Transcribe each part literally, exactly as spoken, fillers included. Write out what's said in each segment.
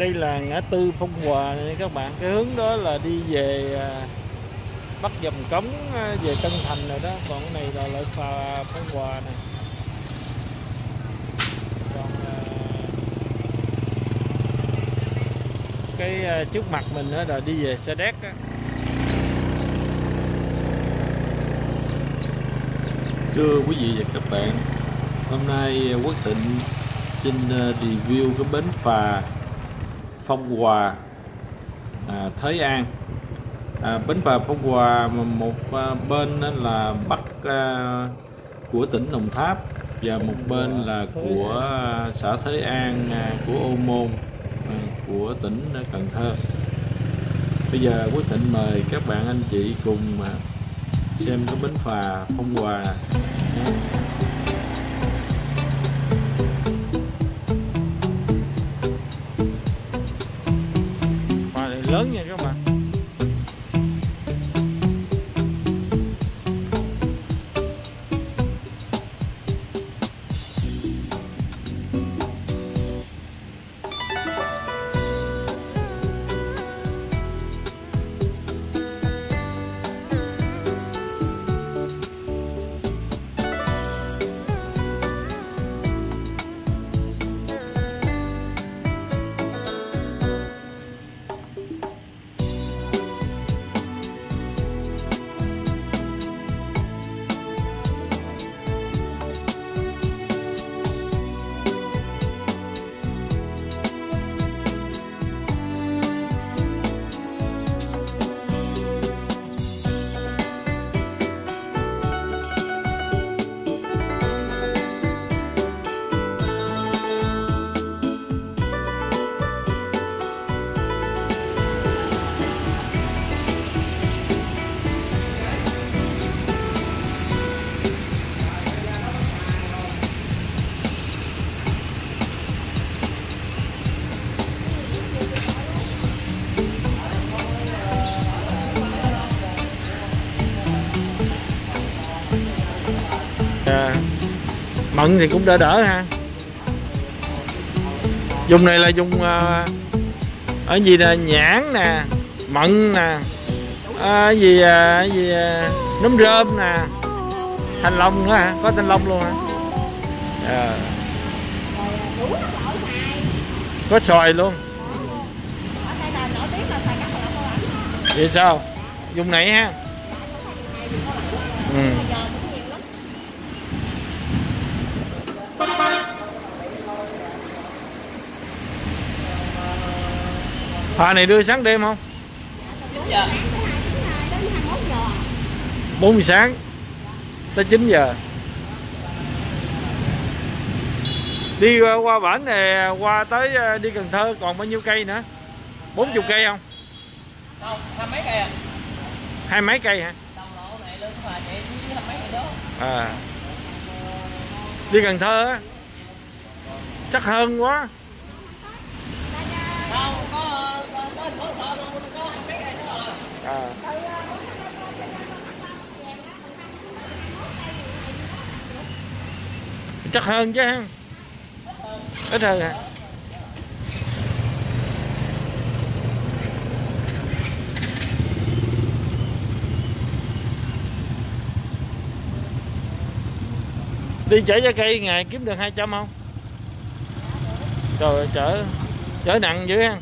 đây là ngã tư Phong Hòa này các bạn. Cái hướng đó là đi về Bắc Dầm Cống về Tân Thành rồi đó. Còn cái này là lại phà Phong Hòa nè. Còn cái trước mặt mình đó là đi về Sa Đéc á. Thưa quý vị và các bạn, hôm nay Quốc Thịnh xin review cái bến phà Phong Hòa, à, Thới An. À, bến phà Phong Hòa một à, bên là bắc à, của tỉnh Đồng Tháp và một bên là của à, xã Thới An à, của Ô Môn à, của tỉnh Cần Thơ. Bây giờ Quốc Thịnh mời các bạn anh chị cùng à, xem cái bến phà Phong Hòa. Phà này lớn nha các bạn. À, mận thì cũng đỡ đỡ ha. Dùng này là dùng uh, ở gì nè, nhãn nè, mận nè, à, gì à, gì à, nấm rơm nè, thanh long nữa hả? Có thanh long luôn hả? À. Có xoài luôn. Vậy sao? Dùng này ha. Ừ. Phà này đưa sáng đêm không? bốn giờ sáng tới chín giờ. Đi qua, qua bển này qua tới đi Cần Thơ còn bao nhiêu cây nữa? bốn mươi cây không? Không, hai mấy cây à? Hai mấy cây hả? À. Đi Cần Thơ á chắc hơn quá. Không, có có có có có hai mấy cây nữa rồi. À. Chắc hơn chứ ha. Ít hơn hả? Đi chở trái cây ngày kiếm được hai trăm không? Trời ơi, chở chở nặng dữ ha.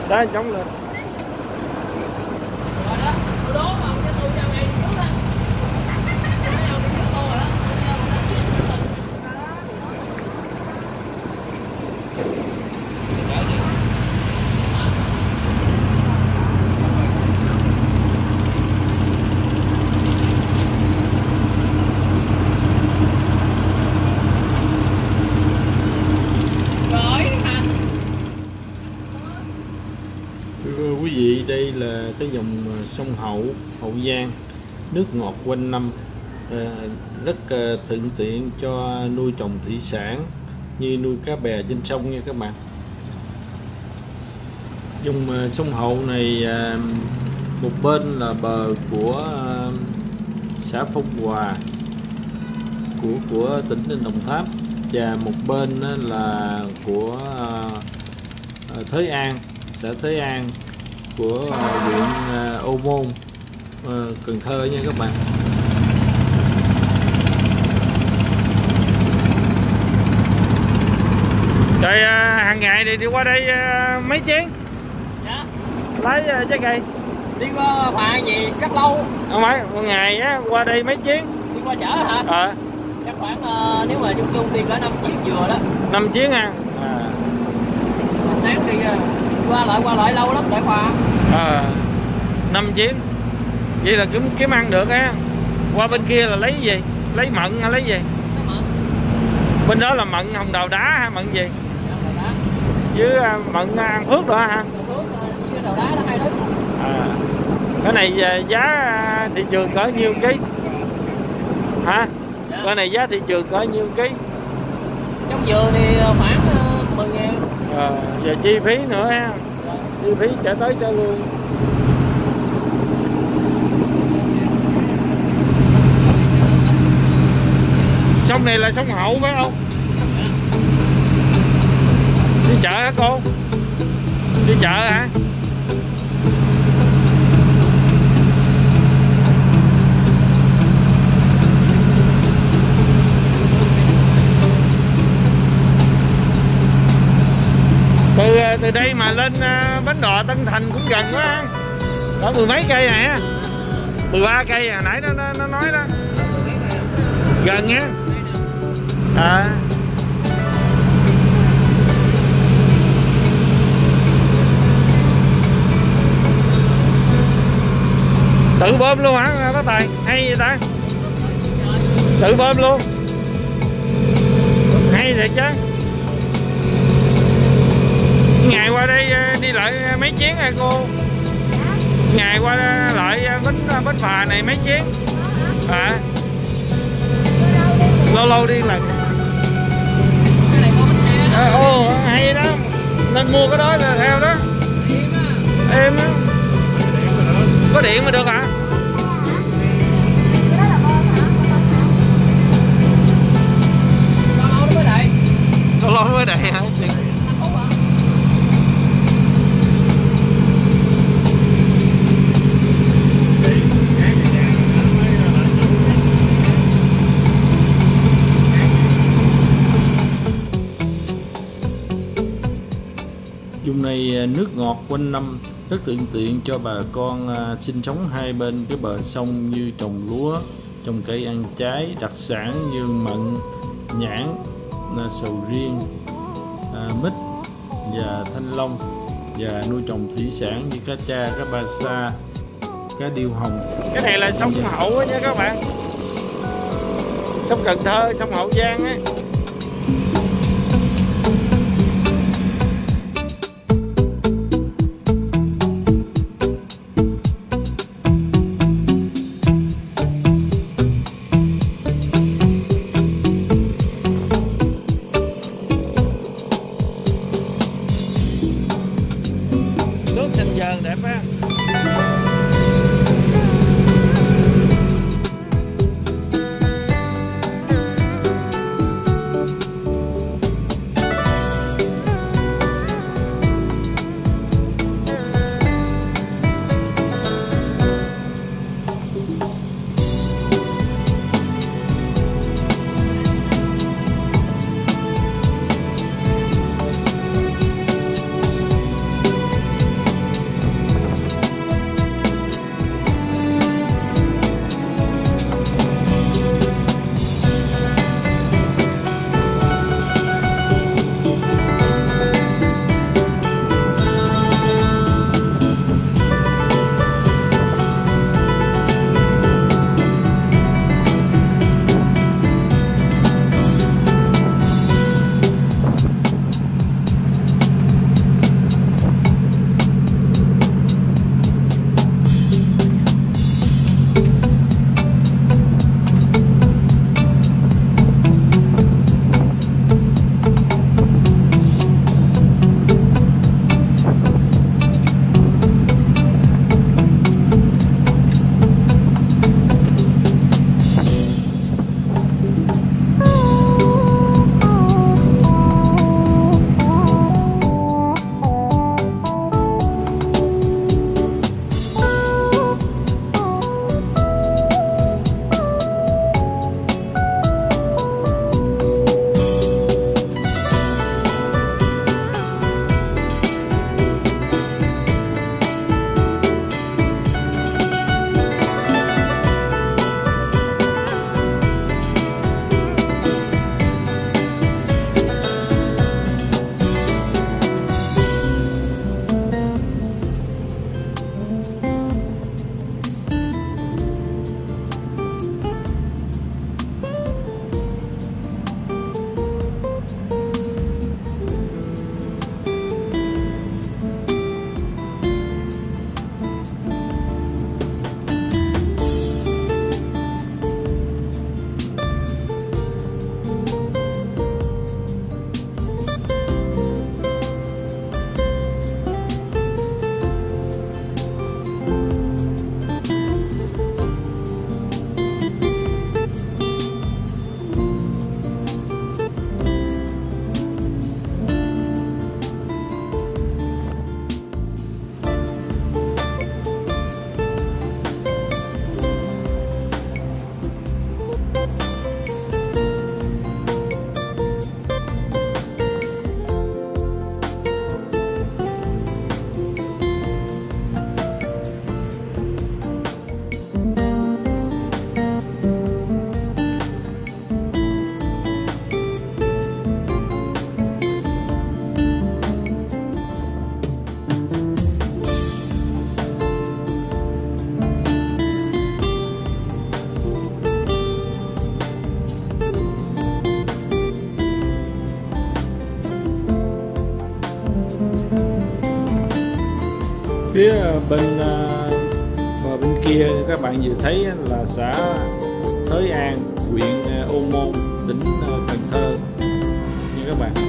Đó chống lên. Rồi đó, tôi đố mà cái tôi ra ngay trước đó. Cái nào đi trước tôi rồi đó. Thưa quý vị, đây là cái dòng sông Hậu, Hậu Giang, nước ngọt quanh năm, rất thuận tiện cho nuôi trồng thủy sản như nuôi cá bè trên sông nha các bạn. Dòng sông Hậu này một bên là bờ của xã Phong Hòa của của tỉnh Đồng Tháp, và một bên là của Thới An, xã Thới An của huyện Ô Môn, Cần Thơ nha các bạn. Rồi hàng ngày thì đi qua đây mấy chuyến? Dạ. Lấy trái cây. Đi qua phà gì rất lâu. Không phải, một ngày á qua đây mấy chuyến? Đi qua chợ hả? Ờ. À. Chắc khoảng uh, nếu mà chung chung thì có năm chuyến vừa đó. năm chuyến ha. À. Sáng thì uh, qua lại qua lại lâu lắm để qua. Ờ. năm chuyến. Vậy là kiếm kiếm ăn được á. Qua bên kia là lấy gì? Lấy mận hay lấy gì? Mận. Bên đó là mận hồng đào đá hay mận gì? Với mận An Phước đó ha. Với đào đá đó hai thứ. À. Cái này giá thị trường có nhiêu ký? Hả? Dạ. Cái này giá thị trường có nhiêu ký? Trong vườn thì khoảng mười ngàn. À, giờ chi phí nữa ha. Dạ. Chi phí trả tới trả lui. Sông này là sông Hậu phải không? Đi chợ hả cô? Đi chợ hả? Từ từ đây mà lên Bến Đò Tân Thành cũng gần quá, có mười mấy cây này á, mười ba cây hồi nãy nó nó, nó nói đó, gần á. À. Tự bơm luôn hả bác Tài? Hay vậy ta? Tự bơm luôn. Hay thiệt chứ. Ngày qua đây đi lại mấy chuyến hả cô? Ngày qua lại bến bến phà này mấy chuyến? À. Lâu lâu đi lần. Cái này có bánh xe. Ồ, hay đó. Nên mua cái đó là theo đó. Êm á. Có điện mà được hả? Lâu lâu nó mới đầy. Lâu lâu nó mới đầy hả? Vùng này nước ngọt quanh năm, rất thuận tiện cho bà con uh, sinh sống hai bên cái bờ sông, như trồng lúa, trồng cây ăn trái đặc sản như mận, nhãn, uh, sầu riêng, uh, mít và thanh long, và nuôi trồng thủy sản như cá tra, cá ba sa, cá điêu hồng. Cái này là sông Hậu nha các bạn, sông Cần Thơ, sông Hậu Giang á. Đẹp á. Phía bên bờ bên kia các bạn vừa thấy là xã Thới An, huyện Ô Môn, tỉnh Cần Thơ nha các bạn.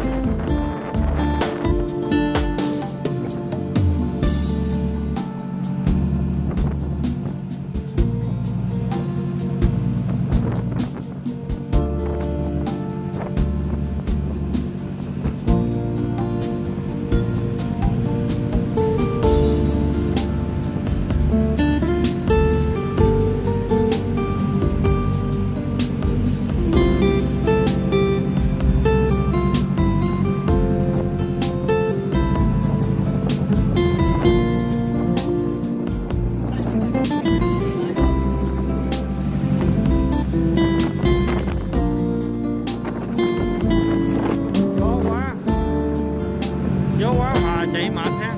Chạy mệt ha.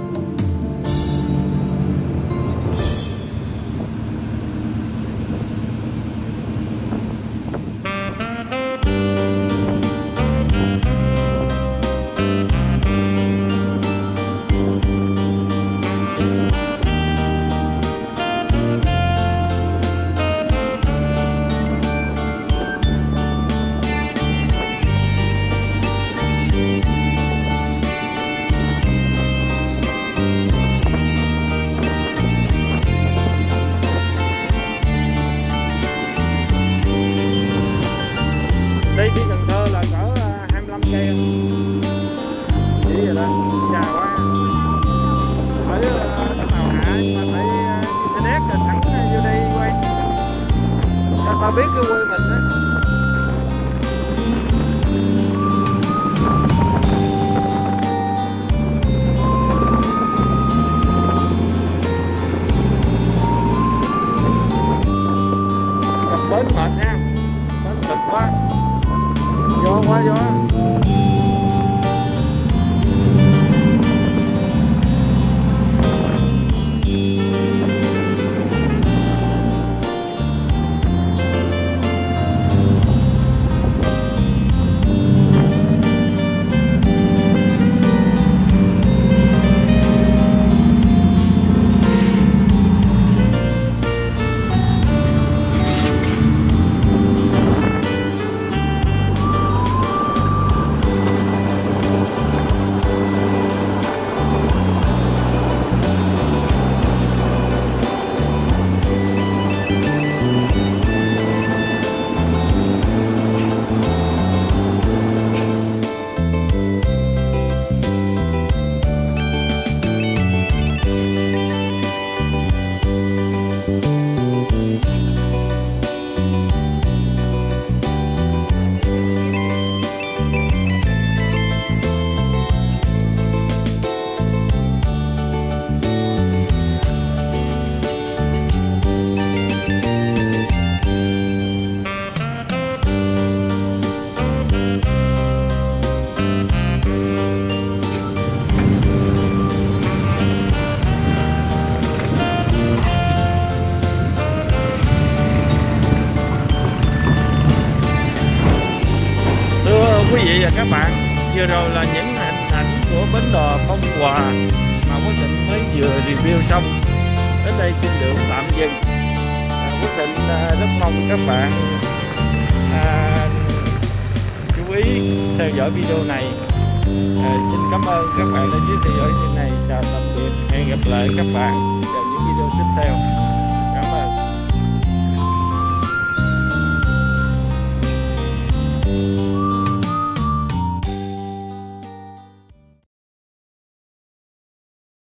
Đây đi Cần Thơ là cỡ hai mươi lăm cây chỉ vậy đó, xa quá. Ở Tàu Hạ nhưng mà phải xe đét là sẵn vô đây quay cho tao biết cái quê mình á. Gặp bến mệt ha, bến cực quá. Gió quá gió. Quý vị và các bạn, vừa rồi là những hình ảnh của bến đò Phong Hòa mà Quốc Thịnh mới vừa review xong. Đến đây xin được tạm dừng. à, Quốc Thịnh à, rất mong các bạn à, chú ý theo dõi video này. à, Xin cảm ơn các bạn đã theo dõi video này. Chào tạm biệt, hẹn gặp lại các bạn vào những video tiếp theo.